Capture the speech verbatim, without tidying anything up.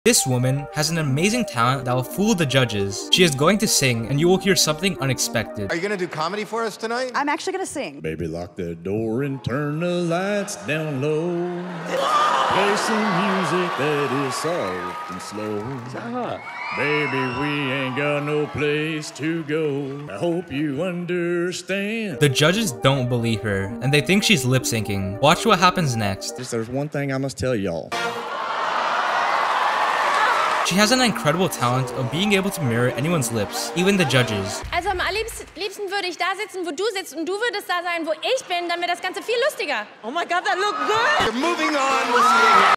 This woman has an amazing talent that will fool the judges. She is going to sing, and you will hear something unexpected. Are you gonna do comedy for us tonight? I'm actually gonna sing. Baby, lock the door and turn the lights down low. Play some music that is soft and slow. Uh-huh. Baby, we ain't got no place to go. I hope you understand. The judges don't believe her, and they think she's lip syncing. Watch what happens next. Just there's one thing I must tell y'all. She has an incredible talent of being able to mirror anyone's lips, even the judges. Also am allerliebsten liebsten würde ich da sitzen, wo du sitzt, und du würdest da sein, wo ich bin, dann wäre das Ganze viel lustiger. Oh my God, that looked good! You're moving on. We'll see you.